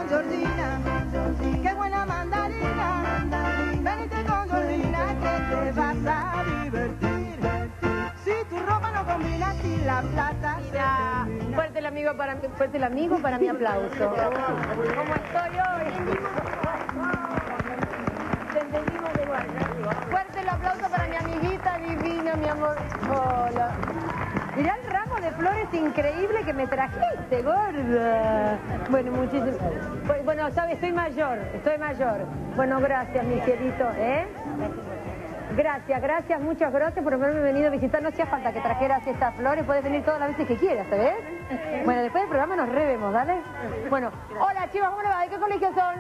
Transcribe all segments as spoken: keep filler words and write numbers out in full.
con Georgina, qué buena mandarina, venite con Georgina que te vas a divertir. Si tu ropa no combina, si la plata se termina. Fuerte el amigo para, fuerte el amigo para mi aplauso. ¿Cómo estoy hoy? Te entendimos de igual. Fuerte el aplauso para mi amiguita divina, mi amor. Hola. Mirá el ramo de flores increíble que me trajiste, gorda. Bueno, muchísimas. Bueno, sabes, estoy mayor, estoy mayor. Bueno, gracias, mi cielito, ¿eh? Gracias, gracias, muchas gracias por haberme venido a visitar. No hacía falta que trajeras estas flores, puedes venir todas las veces que quieras, ¿sabes? Bueno, después del programa nos revemos, ¿dale? Bueno, hola chicos, ¿cómo le va? ¿De qué colegio son?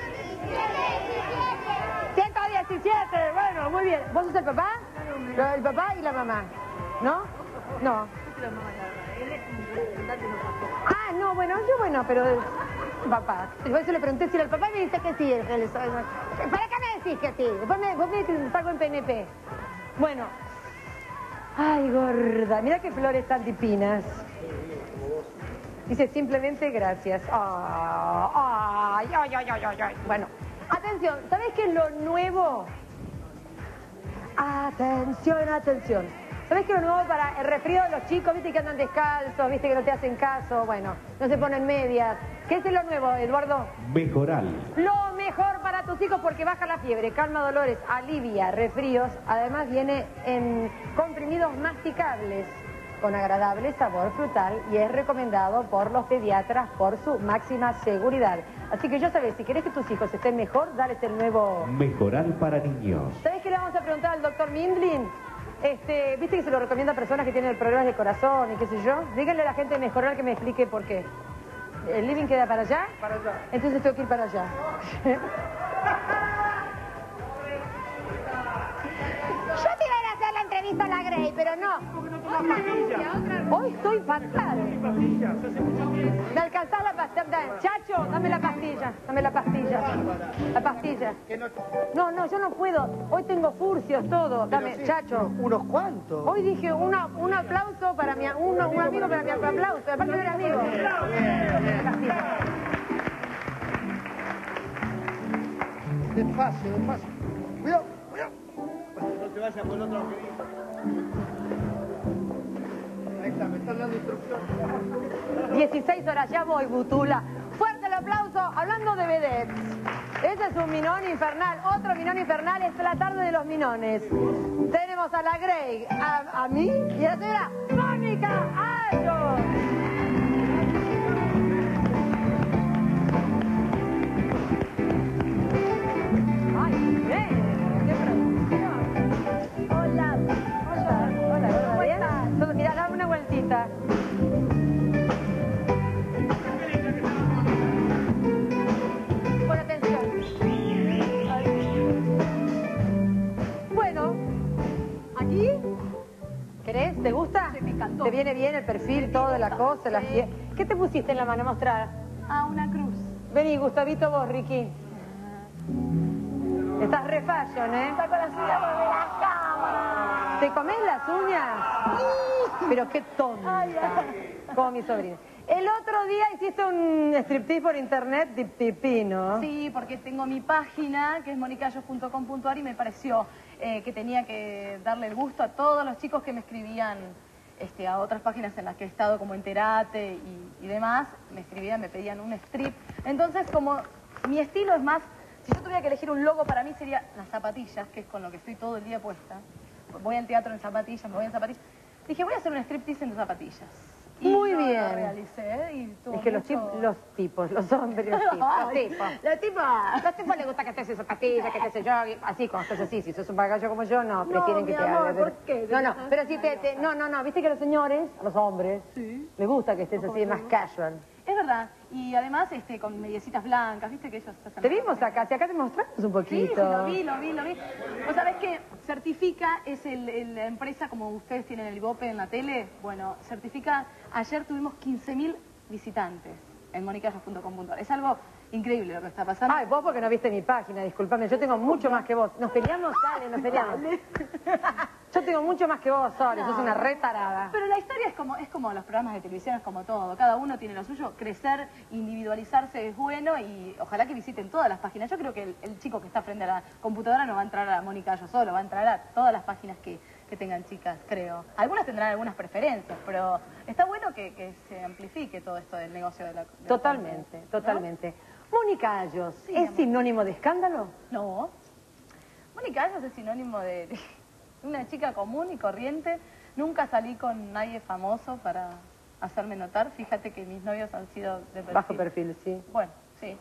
ciento diecisiete, bueno, muy bien. ¿Vos sos el papá? El papá y la mamá, ¿no? No. Ah, no, bueno, yo bueno, pero... Papá. Por eso le pregunté si era el papá y me dice que sí. ¿Para qué me decís que sí? Después me, vos me pago en P N P. Bueno. Ay, gorda. Mira qué flores tan divinas. Dice simplemente gracias. Ay, ay, ay, ay, ay. Bueno, atención. ¿Sabés qué es lo nuevo? Atención, atención. ¿Sabés qué es lo nuevo para el resfrío de los chicos? ¿Viste que andan descalzos? ¿Viste que no te hacen caso? Bueno, no se ponen medias. ¿Qué es lo nuevo, Eduardo? Mejoral. Lo mejor para tus hijos porque baja la fiebre, calma dolores, alivia resfríos. Además viene en comprimidos masticables con agradable sabor frutal y es recomendado por los pediatras por su máxima seguridad. Así que ya sabes, si querés que tus hijos estén mejor, dales el nuevo... Mejoral para niños. ¿Sabés qué le vamos a preguntar al doctor Mindlin? Este, ¿viste que se lo recomienda a personas que tienen problemas de corazón y qué sé yo? Díganle a la gente de Mejoral que me explique por qué. ¿El living queda para allá? Para allá. Entonces tengo que ir para allá. Yo te iba a ir a hacer la entrevista a la Grey, pero no. Hoy estoy fatal. ¿Me alcanzás la pastilla? Chacho, dame la pastilla. Dame la pastilla. La pastilla. No, no, yo no puedo. Hoy tengo furcios, todo. Dame, Chacho. ¿Unos cuantos? Hoy dije una, un aplauso para mi... Uno, un amigo para mi aplauso. Aparte no era amigo. Despacio, despacio. Cuidado, cuidado. No te vayas por el otro agujerito. Ahí está, me están dando instrucciones. dieciséis horas, ya voy, Butula. Fuerte el aplauso, hablando de vedettes. Ese es un minón infernal. Otro minón infernal es la tarde de los minones. Tenemos a la Grey, a, a mí y a la señora Mónica Allo. Ay, bien, qué producción. Hola. Hola, hola, ¿cómo estás? Todo, mira, dame una vueltita. Pon atención. Bueno, aquí, ¿querés? ¿Te gusta? Sí, me encantó. ¿Te viene bien el perfil, toda la cosa? La... Sí. ¿Qué te pusiste en la mano? Mostrar. Ah, una cruz. Vení, Gustavito, vos, Ricky. Estás re fashion, ¿eh? Está con las uñas de la cámara. ¿Te comés las uñas? Pero qué tonta. Ay, ay. Como mi sobrina. El otro día hiciste un striptease por internet, tip tipí, ¿no? Sí, porque tengo mi página, que es monicayos punto com punto ar, y me pareció eh, que tenía que darle el gusto a todos los chicos que me escribían este, a otras páginas en las que he estado, como Enterate y, y demás. Me escribían, me pedían un strip. Entonces, como mi estilo es más... Si yo tuviera que elegir un logo, para mí sería las zapatillas, que es con lo que estoy todo el día puesta. Voy al teatro en zapatillas, me voy en zapatillas. Dije, voy a hacer un striptease en zapatillas. Y Muy lo bien. realicé y tuvo Es que los, mucho... tip- los tipos, los hombres, los tipos, los Ay, tipos. los tipos. Los tipos les gusta que estés en zapatillas, que estés yo, así, cuando estás así. Si sos un bagallo como yo, no, prefieren que mi te amor, haga. ¿por qué? No, no, pero si te, te... No, no, no, viste que los señores, a los hombres, Sí. les gusta que estés así, más casual. Es verdad. Y además este, con mediecitas blancas, ¿viste que ellos se hacen... Te vimos acá, si acá te mostramos un Sí, poquito. sí, lo vi, lo vi, lo vi. ¿Vos sabés que Certifica es el, el- la empresa, como ustedes tienen el Ibope en la tele? Bueno, Certifica, ayer tuvimos quince mil visitantes en monicayos punto com punto ar. Es algo increíble lo que está pasando. Ay, vos porque no viste mi página, disculpame, yo tengo mucho más que vos. Nos peleamos, dale, nos peleamos. Yo tengo mucho más que vos, Sole, No. sos una retarada. Pero la historia es como, es como los programas de televisión, es como todo. Cada uno tiene lo suyo. Crecer, individualizarse es bueno y ojalá que visiten todas las páginas. Yo creo que el, el chico que está frente a la computadora no va a entrar a Mónica Gallo solo, va a entrar a todas las páginas que, que tengan chicas, creo. Algunas tendrán algunas preferencias, pero está bueno que, que se amplifique todo esto del negocio de la... de la Totalmente, content, totalmente. Mónica Gallos, Sí, ¿es amor. sinónimo de escándalo? ¿no? No. Mónica Gallo es sinónimo de... de una chica común y corriente. Nunca salí con nadie famoso para hacerme notar. Fíjate que mis novios han sido de perfil. Bajo perfil, sí. Bueno, sí.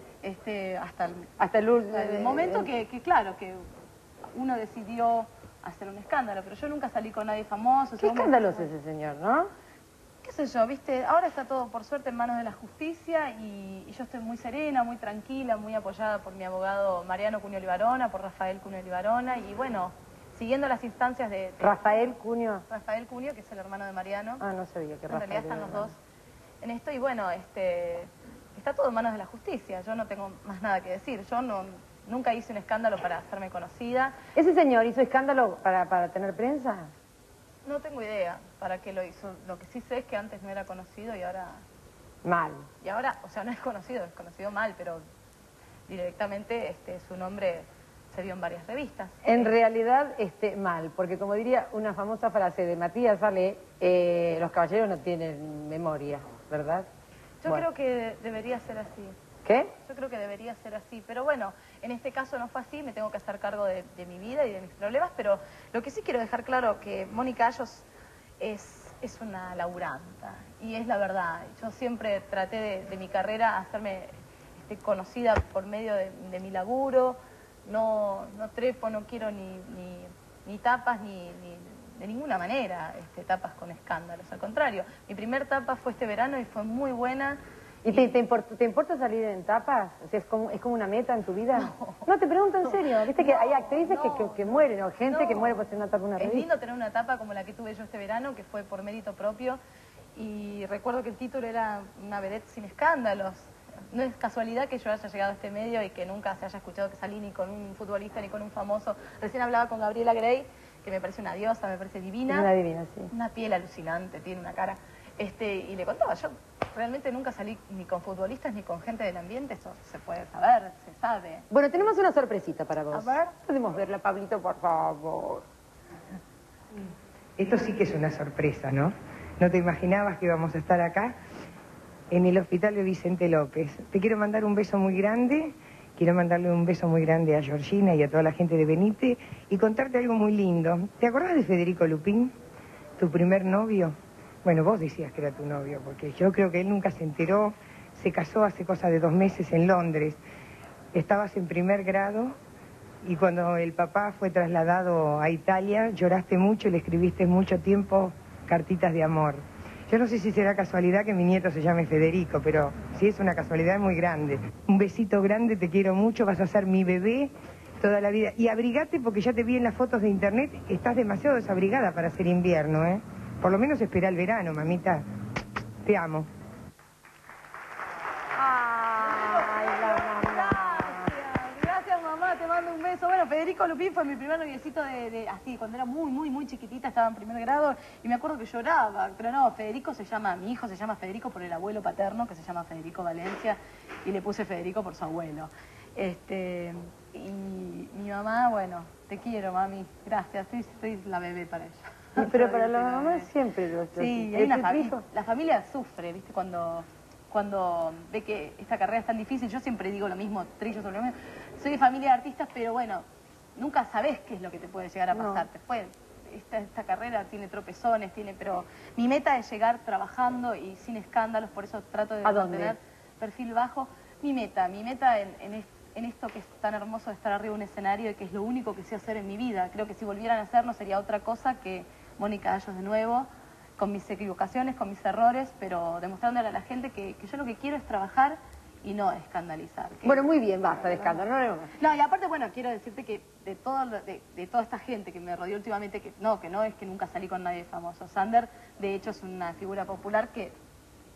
Este, hasta el, Hasta el, ul- hasta el eh, momento eh, que, que, claro, que uno decidió hacer un escándalo, pero yo nunca salí con nadie famoso. Qué Yo me- escándalo es ese señor, ¿no? qué sé yo, viste, ahora está todo por suerte en manos de la justicia y, y yo estoy muy serena, muy tranquila, muy apoyada por mi abogado Mariano Cunio Libarona, por Rafael Cunio Libarona y bueno, siguiendo las instancias de, de Rafael Cunio. Rafael Cunio, que es el hermano de Mariano. Ah, no sabía que En Rafael realidad están era los hermano. dos en esto y bueno, este, está todo en manos de la justicia, yo no tengo más nada que decir, yo no, nunca hice un escándalo para hacerme conocida, ¿Ese señor hizo escándalo para, para tener prensa? no tengo idea para qué lo hizo, lo que sí sé es que antes no era conocido y ahora... Mal. Y ahora, o sea, no es conocido, es conocido mal, pero directamente este, su nombre se vio en varias revistas. En Eh, realidad, este, mal, porque como diría una famosa frase de Matías Ale, eh, los caballeros no tienen memoria, ¿verdad? Yo Bueno. creo que debería ser así. ¿Qué? Yo creo que debería ser así, pero bueno, en este caso no fue así, me tengo que hacer cargo de, de mi vida y de mis problemas, pero lo que sí quiero dejar claro que Mónica Gallos es, es una laburanta, y es la verdad. Yo siempre traté de, de mi carrera hacerme este, conocida por medio de, de mi laburo, no, no trepo, no quiero ni, ni, ni tapas ni, ni de ninguna manera este, tapas con escándalos, al contrario, mi primer tapa fue este verano y fue muy buena. ¿Y te, te, importa, te importa salir en tapas? O sea, ¿es como, ¿es como una meta en tu vida? No, no te pregunto en serio. Viste que No, hay actrices no, que, que, que mueren, o gente no. que muere por ser una tapa de una Es revista. lindo tener una etapa como la que tuve yo este verano, que fue por mérito propio, y recuerdo que el título era Una vedette sin escándalos. No es casualidad que yo haya llegado a este medio y que nunca se haya escuchado que salí ni con un futbolista ni con un famoso. Recién hablaba con Gabriela Grey, que me parece una diosa, me parece divina. Es una divina, sí. Una piel alucinante, tiene una cara. Este, y le contaba, yo realmente nunca salí ni con futbolistas ni con gente del ambiente, eso se puede saber, se sabe. Bueno, tenemos una sorpresita para vos. A ver. Podemos verla, Pablito, por favor. Esto sí que es una sorpresa, ¿no? No te imaginabas que íbamos a estar acá en el hospital de Vicente López. Te quiero mandar un beso muy grande, quiero mandarle un beso muy grande a Georgina y a toda la gente de Benite y contarte algo muy lindo. ¿Te acordás de Federico Lupín, tu primer novio? Bueno, vos decías que era tu novio, porque yo creo que él nunca se enteró, se casó hace cosa de dos meses en Londres. Estabas en primer grado y cuando el papá fue trasladado a Italia, lloraste mucho y le escribiste mucho tiempo cartitas de amor. Yo no sé si será casualidad que mi nieto se llame Federico, pero sí es una casualidad muy grande. Un besito grande, te quiero mucho, vas a ser mi bebé toda la vida. Y abrigate porque ya te vi en las fotos de internet, estás demasiado desabrigada para ser invierno, ¿eh? Por lo menos espera el verano, mamita. Te amo. Ay, la mamá. Gracias, gracias mamá, te mando un beso. Bueno, Federico Lupín fue mi primer noviecito de, de así, cuando era muy, muy, muy chiquitita, estaba en primer grado y me acuerdo que lloraba. Pero no, Federico se llama, mi hijo se llama Federico por el abuelo paterno, que se llama Federico Valencia, y le puse Federico por su abuelo. Este, y mi mamá, bueno, te quiero, mami, gracias, soy, soy la bebé para ella. Sí, pero para Soy la la mamá bebé. siempre lo Sí, lo- hay una ¿tu familia, hijo? la familia sufre, ¿viste? Cuando, cuando ve que esta carrera es tan difícil, yo siempre digo lo mismo, trillo sobre lo mismo. Soy de familia de artistas, pero bueno, nunca sabés qué es lo que te puede llegar a No. pasar. Te puede- esta, esta carrera tiene tropezones, tiene, pero mi meta es llegar trabajando y sin escándalos, por eso trato de ¿A dónde? mantener perfil bajo. Mi meta, mi meta en, en, est- en esto que es tan hermoso de estar arriba de un escenario y que es lo único que sé hacer en mi vida. Creo que si volvieran a hacerlo sería otra cosa que Mónica Gallos de nuevo, con mis equivocaciones, con mis errores, pero demostrándole a la gente que, que yo lo que quiero es trabajar y no escandalizar. Que- Bueno, muy bien, basta de escándalo. No, no, no. no, y aparte, bueno, quiero decirte que de, todo, lo- de, de toda esta gente que me rodeó últimamente, que no, que no es que nunca salí con nadie famoso. Sander, de hecho, es una figura popular que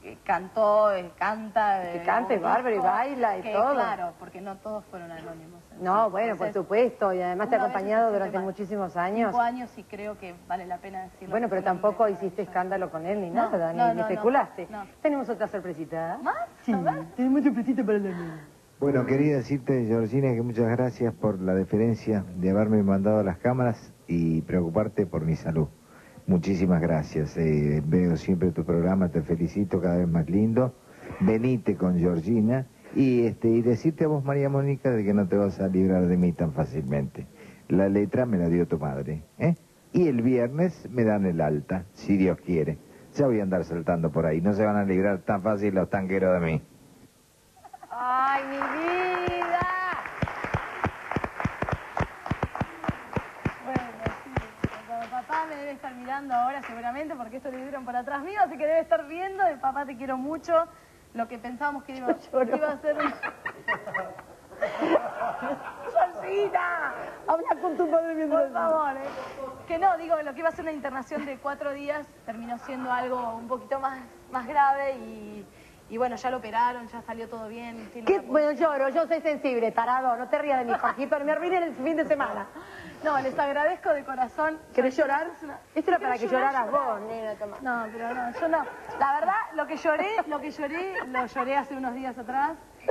que cantó, eh, canta... Que eh, canta, es grabó bárbaro, y discos, baila y que, todo. Claro, porque no todos fueron anónimos. No, Sí, bueno, por entonces, supuesto, y además te ha uno a veces acompañado se siente durante mal. muchísimos años. Cinco años y creo que vale la pena decirlo. Bueno, pero porque fue tampoco una hiciste maravilla. escándalo con él ni No, nada, ni, no, ni no, no, especulaste. no. Tenemos otra sorpresita. ¿Más? Sí, A ver. tenemos sorpresita para la niña. Bueno, quería decirte, Georgina, que muchas gracias por la deferencia de haberme mandado a las cámaras y preocuparte por mi salud. Muchísimas gracias. Eh, veo siempre tu programa, te felicito, cada vez más lindo. Venite con Georgina y, este, y decirte a vos, María Mónica, de que no te vas a librar de mí tan fácilmente. La letra me la dio tu madre, ¿eh? Y el viernes me dan el alta, si Dios quiere. Ya voy a andar saltando por ahí, no se van a librar tan fácil los tanqueros de mí. ¡Ay, mi vida! Bueno, sí, pero papá me debe estar mirando ahora seguramente porque esto lo hicieron por atrás mío, así que debe estar viendo. De papá, te quiero mucho. Lo que pensábamos que iba, que iba a ser... ¡Georgina! Habla con tu padre mientras... Por favor, ¿eh? Que no, digo, lo que iba a ser una internación de cuatro días terminó siendo algo un poquito más, más grave y... Y bueno, ya lo operaron, ya salió todo bien. tiene ¿Qué? una- Bueno, lloro, yo soy sensible, tarado, no te rías de mi Paquito, me arruiné el fin de semana. No, les agradezco de corazón. ¿Querés llorar? Esto era para que ¿Querés llorar? lloraras vos, nena, toma. No, pero no, yo no. La verdad, lo que lloré, lo que lloré, lo lloré hace unos días atrás.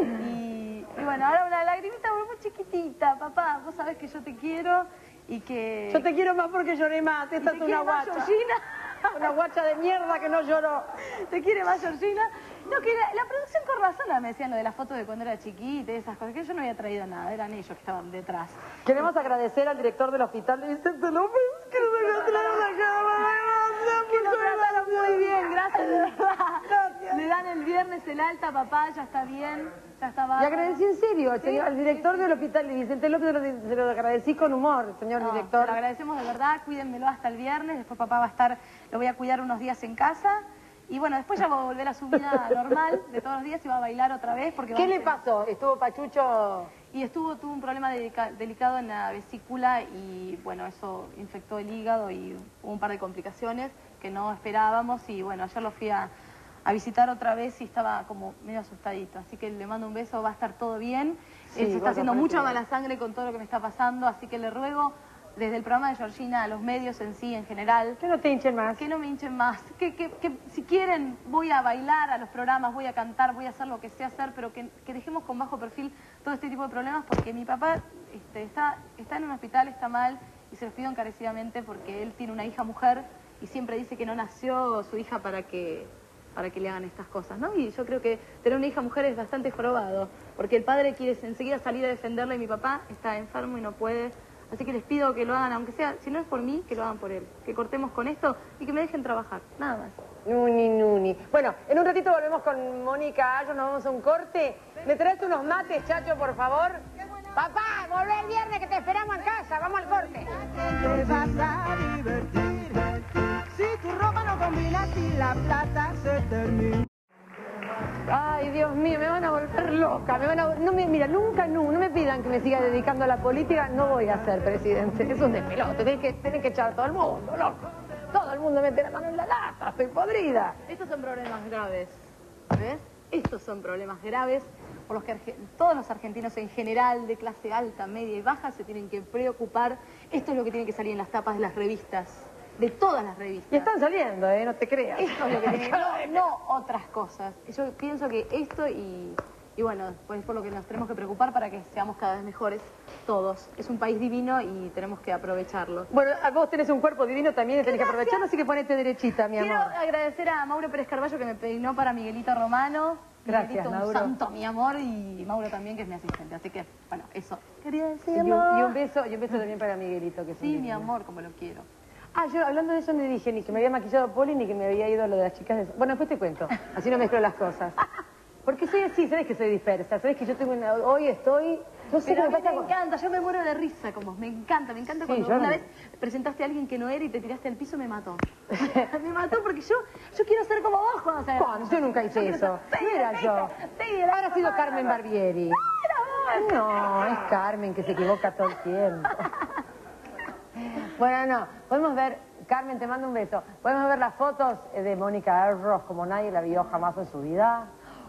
Y, y bueno, ahora una lagrimita muy chiquitita. Papá, vos sabés que yo te quiero y que... Yo te quiero más porque lloré más, ¿Y esta te es una quiere más guacha. Georgina? Una guacha de mierda que no lloró. ¿Te quiere más Georgina? No, que la, la producción con razón me decían lo de las fotos de cuando era chiquita y esas cosas, que yo no había traído nada, eran ellos que estaban detrás. Queremos agradecer al director del hospital de Vicente López, que nos encontraron acá. Que lo trataron muy bien, gracias, de verdad. Le dan el viernes el alta, papá, ya está bien, ya está Le bárbaro. agradecí en serio al, Sí, señor, al sí, director sí. del hospital de Vicente López, se lo, se lo agradecí con humor, señor No, director. se lo agradecemos de verdad, cuídenmelo hasta el viernes, después papá va a estar, lo voy a cuidar unos días en casa. Y bueno, después ya va a volver a su vida normal de todos los días y va a bailar otra vez porque... ¿Qué vamos le a- pasó? ¿Estuvo Pachucho? Y estuvo, tuvo un problema delica- delicado en la vesícula y bueno, eso infectó el hígado y hubo un par de complicaciones que no esperábamos y bueno, ayer lo fui a, a visitar otra vez y estaba como medio asustadito, así que le mando un beso, va a estar todo bien. Sí, Él se vos está haciendo aparece mucha bien. mala sangre con todo lo que me está pasando, así que le ruego desde el programa de Georgina a los medios en sí, en general, Que no te hinchen más. que no me hinchen más, que, que, que si quieren voy a bailar a los programas, voy a cantar, voy a hacer lo que sé hacer, pero que, que dejemos con bajo perfil todo este tipo de problemas porque mi papá este, está, está en un hospital, está mal y se los pido encarecidamente porque él tiene una hija mujer y siempre dice que no nació su hija para que, para que le hagan estas cosas, ¿no? Y yo creo que tener una hija mujer es bastante jorobado porque el padre quiere enseguida salir a defenderle y mi papá está enfermo y no puede. Así que les pido que lo hagan, aunque sea, si no es por mí, que lo hagan por él. Que cortemos con esto y que me dejen trabajar, nada más. Nuni, nuni. Bueno, en un ratito volvemos con Mónica Ayo, nos vamos a un corte. ¿Me traes unos mates, Chacho, por favor? Papá, volvé el viernes que te esperamos en casa, vamos al corte. Te vas a divertir. Si tu ropa no combina, si la plata se termina. Ay, Dios mío, me van a volver loca. Me van a... no me... Mira, nunca, no, no me pidan que me siga dedicando a la política. No voy a ser presidente. Es un despelote. Tienen que, tienen que echar a todo el mundo, loco. Todo el mundo mete la mano en la lata. Estoy podrida. Estos son problemas graves, ¿ves? Estos son problemas graves por los que arge- todos los argentinos en general, de clase alta, media y baja, se tienen que preocupar. Esto es lo que tiene que salir en las tapas de las revistas, de todas las revistas. Y están saliendo, ¿eh? No te creas. Esto es lo que tiene que... No, no otras cosas. Yo pienso que esto y... Y bueno, pues es por lo que nos tenemos que preocupar para que seamos cada vez mejores todos. Es un país divino y tenemos que aprovecharlo. Bueno, vos tenés un cuerpo divino también y tenés que Gracias. aprovecharlo, así que ponete derechita, mi Quiero amor. agradecer a Mauro Pérez Carballo que me peinó para Miguelito Romano. Gracias, Miguelito, un Mauro. santo, mi amor, y Mauro también, que es mi asistente. Así que, bueno, eso. Quería decir, Y un, amor. y un beso, y un beso también para Miguelito, que es un Sí, mi divino. amor, como lo quiero. Ah, yo hablando de eso no dije ni que me había maquillado Poli ni que me había ido lo de las chicas de... Bueno, después te cuento, así no mezclo las cosas. Porque soy así, sabes que soy dispersa, sabes que yo tengo una... Hoy estoy... No sé Pero qué a me mí pasa me con... encanta, yo me muero de risa con vos, me encanta, me encanta Sí, cuando yo una no. vez presentaste a alguien que no era y te tiraste al piso, me mató. Me mató porque yo, yo quiero ser como vos cuando sea Juan, yo nunca hice quiero eso. ser- No era yo. Sí, era Ahora ha sido Carmen Barbieri. No, es Carmen que se equivoca todo el tiempo. Bueno, no, podemos ver Carmen, te mando un beso. Podemos ver las fotos de Mónica Erros como nadie la vio jamás en su vida.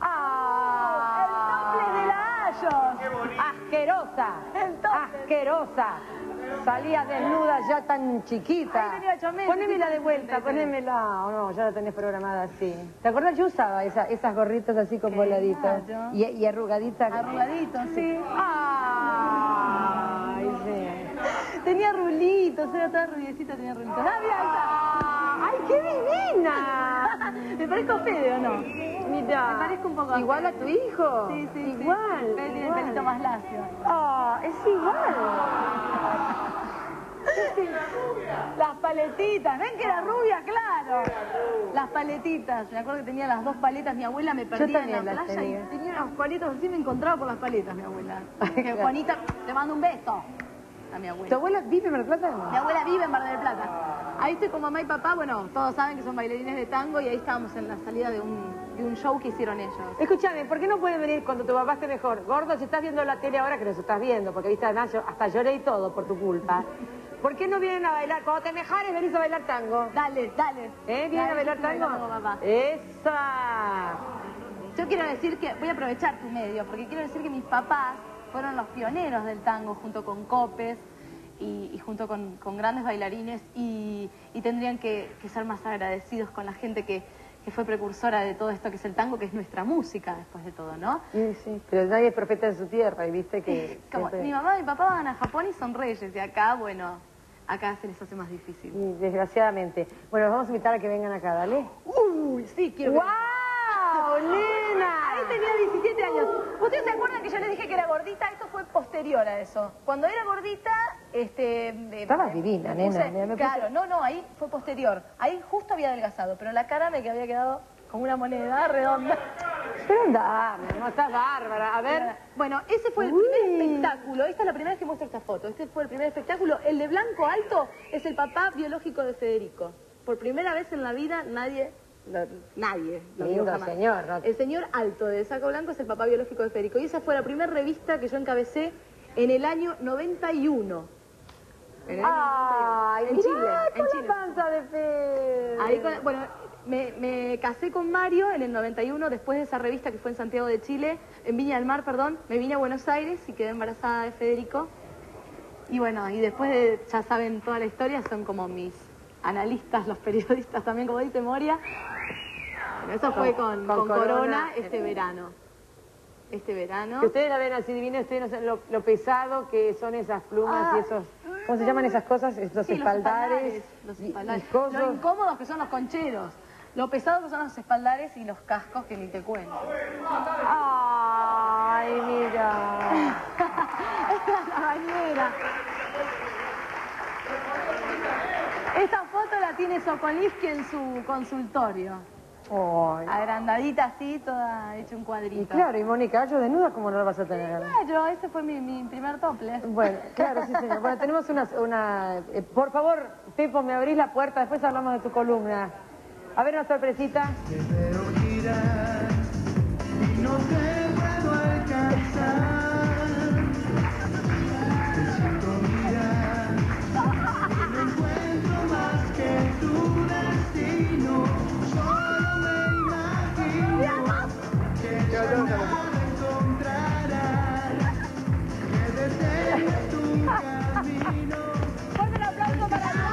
¡Ah! ¡El tople de la Ayos! ¡Qué bonito! ¡Asquerosa! El tople. ¡Asquerosa! Salía desnuda ya tan chiquita. Ahí tenía ocho meses. Ponémela de vuelta, ponémela. Oh, no, ya la tenés programada así. ¿Te acuerdas? Yo usaba esa, esas gorritas así con voladitas. Claro. Y, y arrugaditas. Arrugadito, sí. ¡Ay, sí! Tenía rulitos, era toda rubiecita, tenía rulitos. ¡Ah, mira, ahí está! ¡Ay, qué divina! ¿Me parezco Fede o no? Mira. Me parezco un poco a ¿Igual a Fede. tu hijo? Sí, sí, igual. sí. Fede tiene el igual. pelito más lacio. ¡Oh, es igual! Las paletitas, ¿ven que era rubia? Claro. Las paletitas, me acuerdo que tenía las dos paletas, mi abuela me perdía en la también las playa tenía. y tenía unas paletas así, me encontraba por las paletas, mi abuela. Que Claro. Juanita, te mando un beso a mi abuela. ¿Tu abuela vive en Mar del Plata? Mi abuela vive en Mar del Plata. Ahí estoy con mamá y papá, bueno, todos saben que son bailarines de tango y ahí estábamos en la salida de un, de un show que hicieron ellos. Escúchame, ¿por qué no puede venir cuando tu papá esté mejor? Gordo, si estás viendo la tele ahora, que nos estás viendo, porque viste, además, yo hasta lloré y todo por tu culpa. ¿Por qué no vienen a bailar? Cuando te mejores, venís a bailar tango. Dale, dale. ¿Eh? ¿Vienen a bailar Dale, tango? papá. ¡Esa! Yo quiero decir que, voy a aprovechar tu medio, porque quiero decir que mis papás fueron los pioneros del tango junto con Copes y, y junto con, con grandes bailarines y, y tendrían que, que ser más agradecidos con la gente que, que fue precursora de todo esto que es el tango, que es nuestra música después de todo, ¿no? Sí, sí, pero nadie es profeta de su tierra y viste que... Como, siempre- mi mamá y mi papá van a Japón y son reyes y acá, bueno, acá se les hace más difícil. Y desgraciadamente. Bueno, los vamos a invitar a que vengan acá, dale. Uy, sí, quiero que- ¡Guau, nena! Ahí tenía diecisiete años. ¿Ustedes se acuerdan que yo les dije que era gordita? Esto fue posterior a eso. Cuando era gordita, este... eh, Estabas eh, divina, me puse- nena. Mira, me puse- Claro, no, no, ahí fue posterior. Ahí justo había adelgazado, pero la cara me que había quedado como una moneda redonda. Pero anda, mi amor, estás bárbara. A ver... Bueno, ese fue el Uy. primer espectáculo. Esta es la primera vez que muestro esta foto. Este fue el primer espectáculo. El de blanco alto es el papá biológico de Federico. Por primera vez en la vida nadie... lo- nadie lo vio Lindo jamás. señor, ¿no? El señor alto de saco blanco es el papá biológico de Federico. Y esa fue la primera revista que yo encabecé en el año noventa y uno. En el año ¡Ay, noventa y uno. En mirá, Chile. con En la Chile. panza de Fede! Ahí con- bueno, me, me casé con Mario en el noventa y uno, después de esa revista que fue en Santiago de Chile, en Viña del Mar, perdón, me vine a Buenos Aires y quedé embarazada de Federico. Y bueno, y después de, ya saben toda la historia, son como mis analistas, los periodistas también, como dice Moria. Bueno, eso fue con, con con Corona, Corona, este eh, verano. Este verano. Que ustedes la ven así divina, ustedes no saben lo, lo pesado que son esas plumas Ah. y esos... ¿Cómo se llaman esas cosas? Esos Sí, los espaldares. Los y- espaldares. y cosos. Lo incómodos que son los concheros. Lo pesado que son los espaldares y los cascos que ni te cuento. ¡Ay, mira! Esta es la bañera. Esta foto la tiene Sokolivsky en su consultorio. Ay. Agrandadita así, toda hecha un cuadrito. Y claro, y Mónica, yo desnuda, ¿cómo no la vas a tener? Claro, ese fue mi, mi primer topless. Bueno, claro, sí, señor. Bueno, tenemos una... una eh, por favor, Pepo, me abrís la puerta, después hablamos de tu columna. A ver, una sorpresita. Te veo girar y no te puedo alcanzar. Te siento mirar y no encuentro más que tu destino. Solo me imagino que ya no me encontrarás, que detengas tu camino. ¡Fuerte el aplauso para el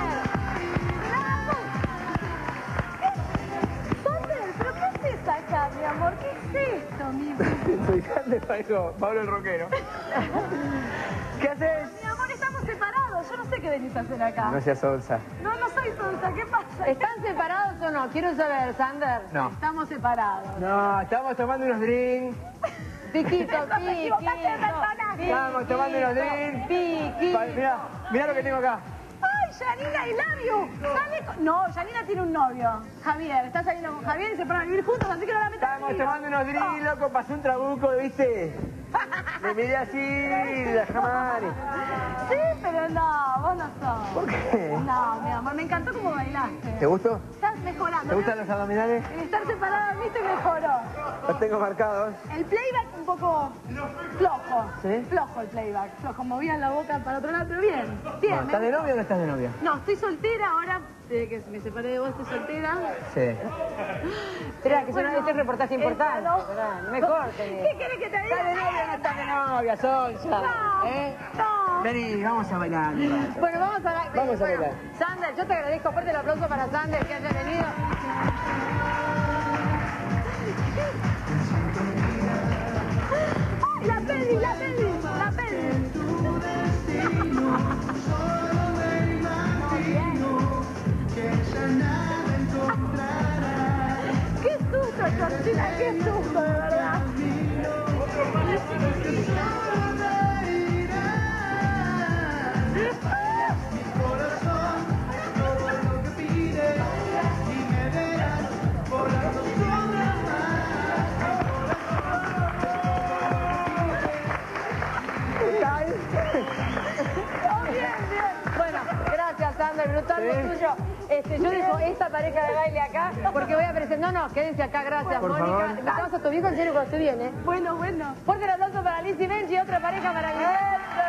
Sander! ¿Pero qué haces acá, mi amor? ¿Qué es esto, mi vida? Soy Sander, Pablo el rockero. ¿Qué haces? Mi amor, estamos separados. Yo no sé qué venís a hacer acá. No seas onza. No, no soy tonta. ¿Qué pasa? ¿Están separados o no? Quiero saber, Sander. No. Estamos separados. No, estamos tomando unos drinks. Piquito, Me equivocaste de personaje. Estamos tomando unos drinks. Piquito. Pa- Mirá, mirá lo que tengo acá. ¡Ay, Janina y Labio! Sale con... No, Janina tiene un novio. Javier, está saliendo con Javier y se fueron a vivir juntos, así que no la metas Estamos en lío. tomando unos drinks, loco, pasó un trabuco, ¿viste? Me miré así, la jamás. Sí, pero no, vos no sos. ¿Por qué? No, mi amor, me encantó cómo bailaste. ¿Te gustó? Estás mejorando. ¿Te gustan los abdominales? El estar separado a mí te mejoró. Los tengo marcados. El playback un poco flojo. ¿Sí? Flojo el playback. Flojo, movían la boca para otro lado, pero bien. Bien. Bueno, ¿estás de novia o no estás de novia? No, estoy soltera ahora. Desde que me separé de vos, estoy soltera. Sí. Espera, que bueno, este es un reportaje importante. no. Esperá, no me cortes. ¿Qué querés que te diga? ¿Estás de novia o no estás de novia, Sonja? No, ¿Eh? no. Vení, vamos a bailar. Bueno, vamos a bailar. Vamos a Bueno, bailar. Sander, yo te agradezco. Fuerte el aplauso para Sander que haya venido. ¡Ay, la peli, la peli, la peli! ¡Qué susto, Georgina! ¡Qué susto, de verdad! Bueno, gracias, Sander, brutal lo Sí. tuyo. Este, yo dejo esta pareja de baile acá porque voy a presentar. No, no, quédense acá, gracias, Por Mónica. favor. Invitamos a tu viejo en serio cuando se viene. Bueno, bueno. Fuerte el aplauso para Lizzy Benji y otra pareja para Guillermo.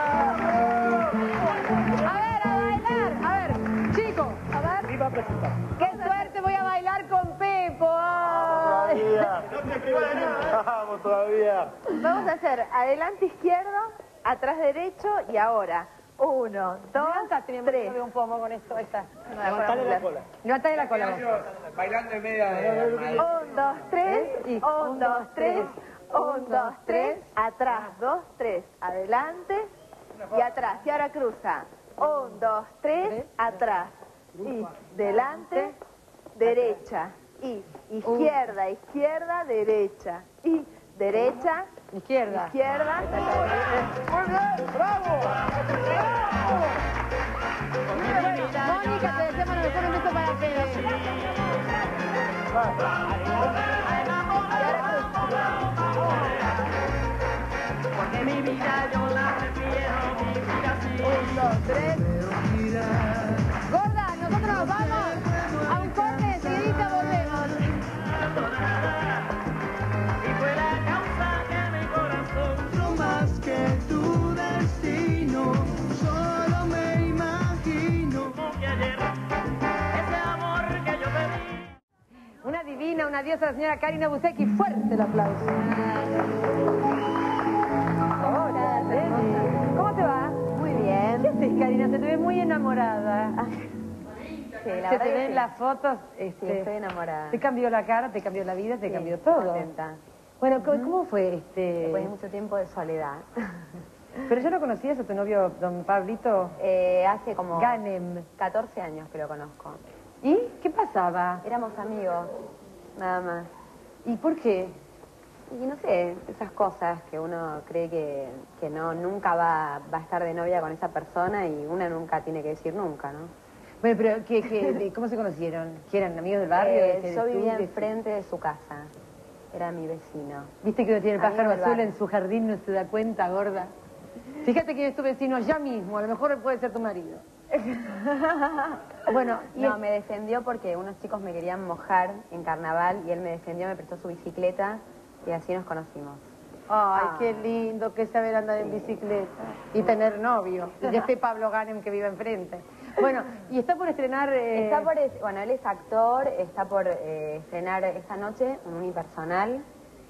A ver, a bailar. A ver, chicos, a ver. Iba a presentar. Qué suerte, voy a bailar con Pepo. Ay. Vamos todavía. Vamos a hacer adelante izquierdo, atrás derecho y ahora. Uno, dos, Levántate, mi amor, tres. yo veo un pomo con esto. Ahí está. Levantale la cola. Levantale la cola. Bailando en media de... Un, dos, tres. Y Un, dos, tres. Un, dos, tres. Atrás, dos, tres. Adelante y atrás. Y ahora cruza. Un, dos, tres. Atrás. Y delante, derecha. Y izquierda, izquierda, derecha. Y derecha, Izquierda. izquierda. Mónica, te deseamos lo mejor, un beso para que... Porque mi vida yo la prefiero vivir así. Un, dos, tres. Gorda, nosotros nos vamos a un corte, enseguidita volvemos. Y fue la causa que mi corazón no más que tu destino. Solo me imagino como que ayer ese amor que yo pedí. Una divina, una diosa, la señora Karina Busecki. Fuerte el aplauso. Hola, Nelly. ¿Cómo te va? Muy bien. ¿Qué haces, Karina? Se te ve muy enamorada. Sí, la Se verdad te que ven sí. las fotos. Sí, Este, estoy enamorada. Te cambió la cara, te cambió la vida, te Sí, cambió todo. contenta. Bueno, ¿cómo, cómo fue este...? Después de mucho tiempo de soledad. Pero ya lo conocías a tu novio, don Pablito Eh, hace como Ganem. catorce años que lo conozco. ¿Y qué pasaba? Éramos amigos, nada más. ¿Y por qué? Y no sé, esas cosas que uno cree que, que no nunca va, va a estar de novia con esa persona y una nunca tiene que decir nunca, ¿no? Bueno, pero ¿qué, qué, de- ¿cómo se conocieron? ¿Que eran amigos del barrio? Eh, ¿De- de yo tú, vivía de- enfrente de su casa. Era mi vecino. ¿Viste que uno tiene el Amigo pájaro del azul barrio. en su jardín, no se da cuenta, gorda? Fíjate que es tu vecino allá mismo, a lo mejor puede ser tu marido. Bueno, y No, es- me defendió porque unos chicos me querían mojar en carnaval y él me defendió, me prestó su bicicleta y así nos conocimos. Ay, Ah. qué lindo que saber andar en bicicleta y tener novio. Y este Pablo Ganem que vive enfrente. Bueno, y está por estrenar... eh, Está por, es- bueno, él es actor, está por eh, estrenar esta noche un unipersonal,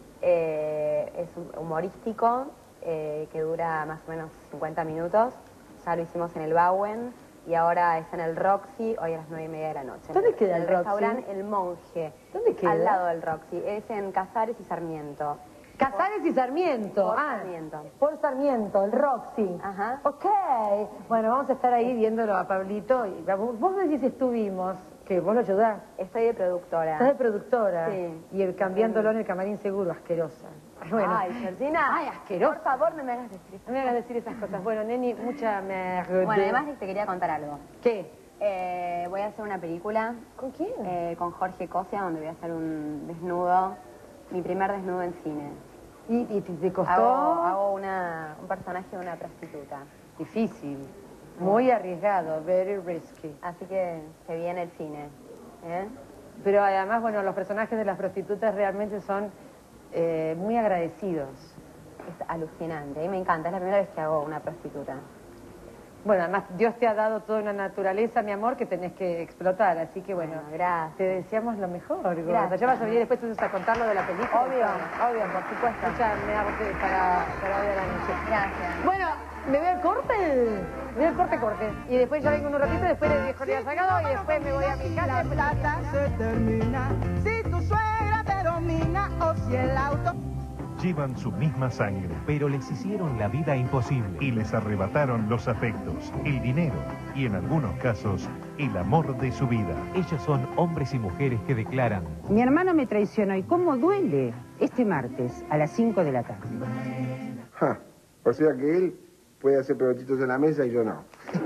eh, es un- humorístico, eh, que dura más o menos cincuenta minutos, ya lo hicimos en el Bauen y ahora está en el Roxy, hoy a las nueve y media de la noche. ¿Dónde queda el el Roxy? restaurante El Monje. ¿Dónde queda? Al lado del Roxy, es en Casares y Sarmiento. Casares y Sarmiento. Por ah, Sarmiento. Por Sarmiento, el Roxy. Ajá. Ok. Bueno, vamos a estar ahí viéndolo a Pablito. Y vamos- vos me decís estuvimos, que vos lo ayudás. Estoy de productora. Estás de productora. Sí. Y el cambiándolo en el camarín seguro, asquerosa. Bueno. Ay, Georgina. Ay, asquerosa. Por favor, no me hagas decir eso. No me hagas decir esas cosas. Bueno, Neni, mucha merde. Bueno, además te quería contar algo. ¿Qué? Eh, voy a hacer una película ¿Con quién? eh, con Jorge Cosia, donde voy a hacer un desnudo, mi primer desnudo en cine. ¿Y, y te, te costó? Hago, hago una, un personaje de una prostituta. Difícil. Muy arriesgado, very risky. Así que se viene el cine. ¿eh? Pero además, bueno, los personajes de las prostitutas realmente son eh, muy agradecidos. Es alucinante. A mí me encanta. Es la primera vez que hago una prostituta. Bueno, además Dios te ha dado toda una naturaleza, mi amor, que tenés que explotar. Así que, bueno, Bueno, gracias. te deseamos lo mejor, gorda. Gracias. Ya vas a venir después entonces a contar lo de la película. Obvio, obvio, por supuesto. Escuchame, para, para hoy a la noche. Gracias. Bueno, me voy al corte. Me voy al corte, corte. Y después ya vengo en un ratito, después le dejo el sacado y después me voy a mi casa. La plata se termina si tu suegra te domina o si el auto... Llevan su misma sangre, pero les hicieron la vida imposible y les arrebataron los afectos, el dinero y, en algunos casos, el amor de su vida. Ellos son hombres y mujeres que declaran: Mi hermano me traicionó y cómo duele. Este martes a las cinco de la tarde. Ja, o sea que él puede hacer pelotitos en la mesa y yo no.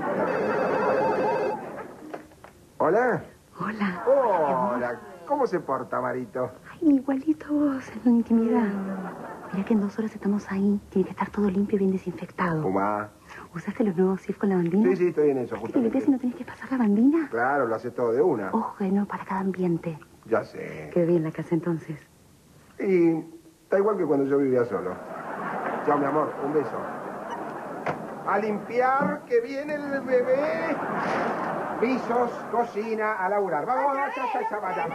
¿Hola? Hola. Hola. ¿Cómo se porta, Marito? Ay, igualito a vos en la intimidad. Mira que en dos horas estamos ahí. Tiene que estar todo limpio y bien desinfectado. Pumá. ¿Usaste los nuevos S I F con la bandina? Sí, sí, estoy en eso, ¿Te justamente. limpias y no tenés que pasar la bandina? Claro, lo haces todo de una. Ojo, que no, para cada ambiente. Ya sé. Qué bien la casa entonces. Y está igual que cuando yo vivía solo. Chao, mi amor, un beso. A limpiar, que viene el bebé. Pisos, cocina, a laburar. Vamos, vamos, ya, ya, ya, vaya.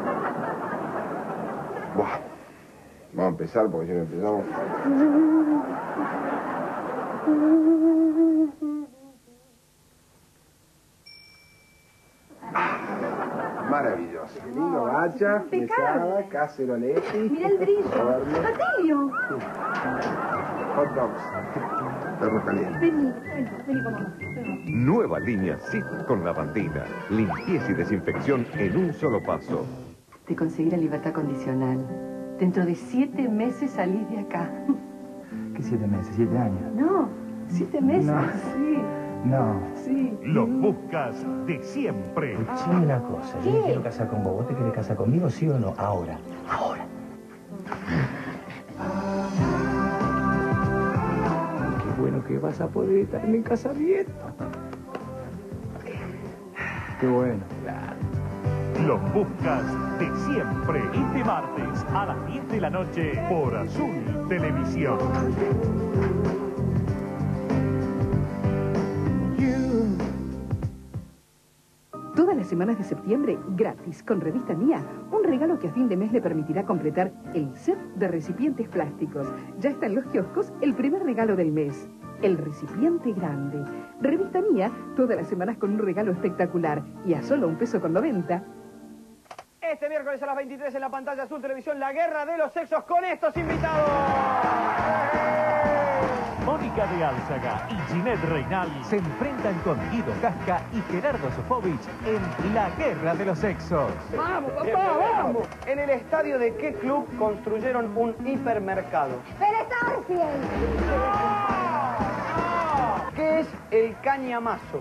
Buah. Vamos a empezar porque si no empezamos... Ah, maravilloso. Qué lindo, bacha, mesada, caceroletti. Mira el brillo. horno, ¡Atilio! hot dogs. Perro caliente. Vení, vení, vení con mamá. Nueva línea S I F con lavandina. Limpieza y desinfección en un solo paso. Te conseguí la libertad condicional. Dentro de siete meses salís de acá. ¿Qué siete meses? ¿Siete años? No, siete meses, No. sí. No. Sí. Los buscas de siempre. Escuchame una cosa. Yo me quiero casar con vos. ¿Vos te querés casar conmigo, sí o no? Ahora. Ahora. Qué bueno que vas a poder estar en mi casamiento. Qué bueno. Claro. Los buscas de siempre. Este martes a las diez de la noche por Azul Televisión. Todas las semanas de septiembre, gratis, con Revista Mía. Un regalo que a fin de mes le permitirá completar el set de recipientes plásticos. Ya está en los kioscos el primer regalo del mes. El recipiente grande. Revista Mía, todas las semanas con un regalo espectacular. Y a solo un peso con noventa. Este miércoles a las veintitrés en la pantalla Azul Televisión, La Guerra de los Sexos con estos invitados. Mónica de Álzaga y Ginette Reinal se enfrentan con Guido Casca y Gerardo Sofovich en La Guerra de los Sexos. ¡Vamos, papá, vamos! En el estadio de qué club construyeron un hipermercado. ¿Qué es el cañamazo?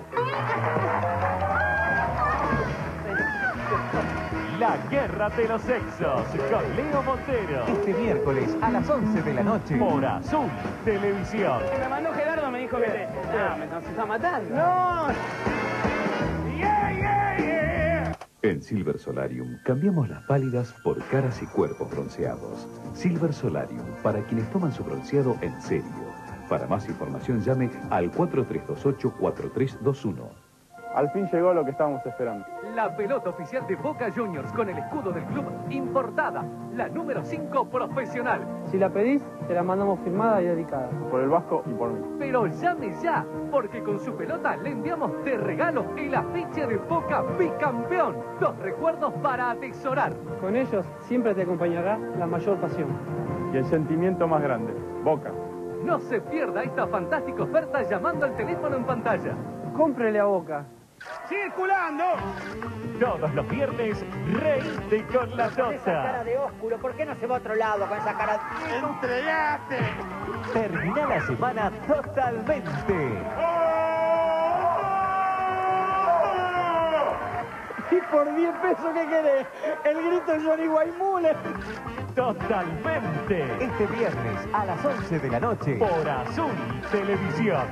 La Guerra de los Sexos con Leo Montero. Este miércoles a las once de la noche por Azul Televisión. Me mandó Gerardo, me dijo que te... Ah, me nos está matando. ¡No! ¡Yeah, yeah, yeah! En Silver Solarium cambiamos las pálidas por caras y cuerpos bronceados. Silver Solarium, para quienes toman su bronceado en serio. Para más información llame al cuatro tres dos ocho, cuatro tres dos uno. Al fin llegó lo que estábamos esperando. La pelota oficial de Boca Juniors con el escudo del club importada. La número cinco profesional. Si la pedís, te la mandamos firmada y dedicada. Por el Vasco y por mí. Pero llame ya, porque con su pelota le enviamos de regalo el afiche de Boca bicampeón. Dos recuerdos para atesorar. Con ellos siempre te acompañará la mayor pasión. Y el sentimiento más grande, Boca. No se pierda esta fantástica oferta llamando al teléfono en pantalla. Cómprele a Boca. ¡Circulando! Todos los viernes, reíste con la Esa cara Tota. de ósculo, ¿por qué no se va a otro lado con esa cara? ¡Entregaste! Termina la semana totalmente. Y por diez pesos, ¿qué querés? El grito de Johnny Guaymuller. Totalmente. Este viernes a las once de la noche por Azul Televisión.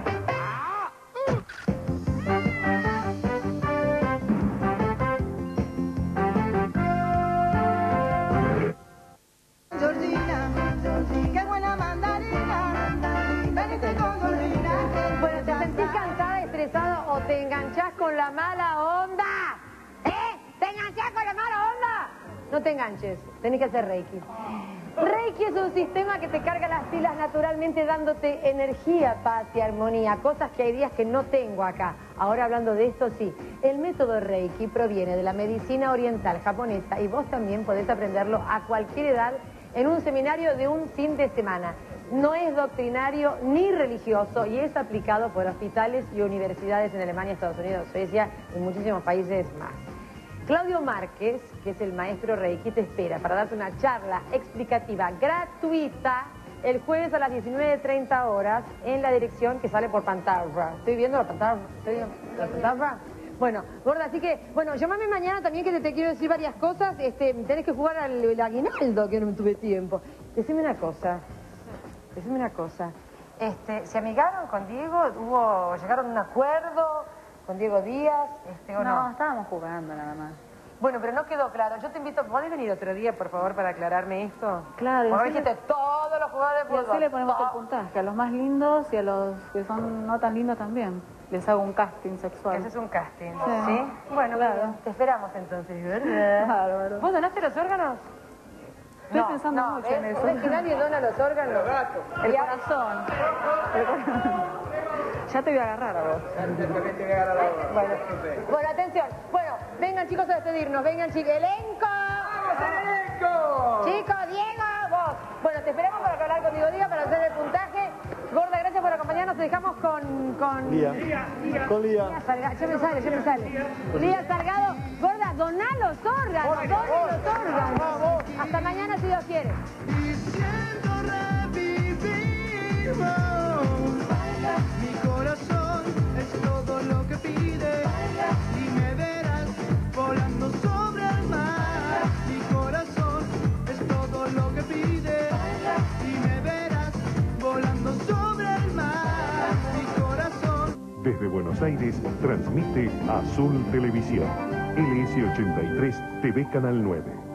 Georgina, qué buena mandarina, venite con Georgina. Bueno, ¿te sentís cansada, estresada o te enganchás con la mala onda? ¿Eh? ¿Te enganchás con la mala onda? No te enganches, tenés que hacer Reiki. Reiki es un sistema que te carga las pilas naturalmente dándote energía, paz y armonía, cosas que hay días que no tengo acá. Ahora hablando de esto, sí, el método Reiki proviene de la medicina oriental japonesa y vos también podés aprenderlo a cualquier edad en un seminario de un fin de semana. No es doctrinario ni religioso y es aplicado por hospitales y universidades en Alemania, Estados Unidos, Suecia y muchísimos países más. Claudio Márquez, que es el maestro Reiki, te espera para darte una charla explicativa gratuita el jueves a las diecinueve treinta horas en la dirección que sale por pantalla. ¿Estoy viendo la pantalla? ¿Estoy viendo la pantalla? Bueno, gorda, así que, bueno, llámame mañana también que te, te quiero decir varias cosas. Este, tenés que jugar al el aguinaldo, que no tuve tiempo. Decime una cosa, decime una cosa. Este, ¿se amigaron con Diego? ¿Hubo, llegaron a un acuerdo con Diego Díaz? Este, ¿o no? No, estábamos jugando nada más. Bueno, pero no quedó claro. Yo te invito, ¿podés venir otro día, por favor, para aclararme esto? Claro. Porque así dijiste le- todos los jugadores de Y fútbol. así le ponemos todo. el puntaje, a los más lindos y a los que son no tan lindos también. Les hago un casting sexual. Ese es un casting, Sí. ¿sí? Bueno, Claro. te esperamos entonces, ¿verdad? Bárbaro. ¿Vos donaste los órganos? Estoy pensando mucho en ¿ves? eso. ¿Ves que nadie dona los órganos? El Y a- corazón. El corazón. Ya te voy a agarrar a vos. Bueno, bueno, atención. Bueno, vengan chicos a despedirnos. Vengan chicos. ¡Elenco! ¡Vamos, elenco! Chicos, Diego, vos. Bueno, te esperamos para hablar con Diego Díaz para hacer el puntaje. Gorda, gracias por acompañarnos. Te dejamos con... con... Lía. Con Lía. Lía Salgado. Ya me sale, ya me sale. Lía Salgado. Gorda, doná los órganos. Doná los órganos. Hasta mañana si Dios quiere. Mi corazón es todo lo que pide y me verás volando sobre el mar. Mi corazón es todo lo que pide y me verás volando sobre el mar. Mi corazón. Desde Buenos Aires transmite Azul Televisión. L S ochenta y tres T V Canal nueve.